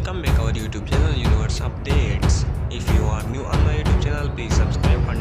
welcome back our YouTube channel Universe Updates. If you are new on my YouTube channel, please subscribe